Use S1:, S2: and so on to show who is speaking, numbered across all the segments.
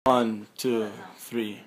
S1: 1, 2, 3.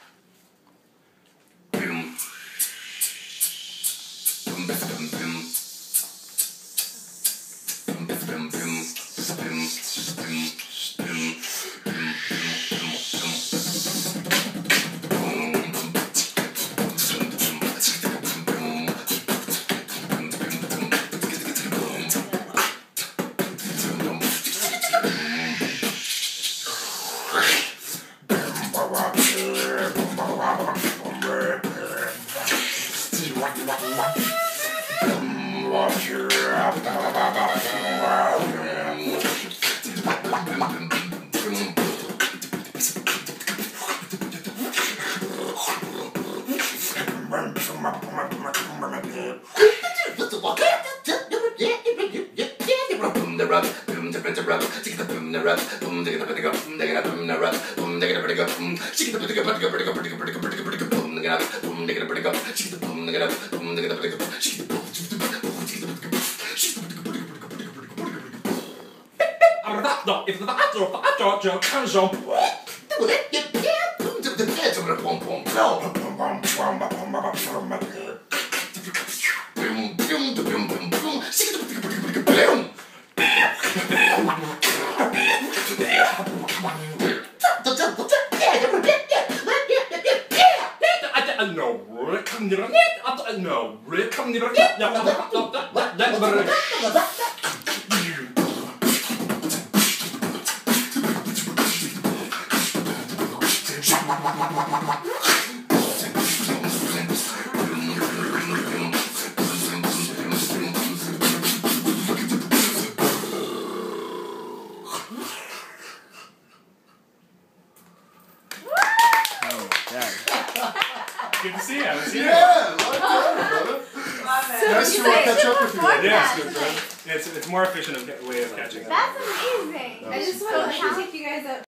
S2: Good to see you.
S3: Yeah, brother. Nice to catch up with you.
S2: Yeah, it's good, bro. It's more efficient way of catching up.
S4: That's amazing. I just want to take you guys up.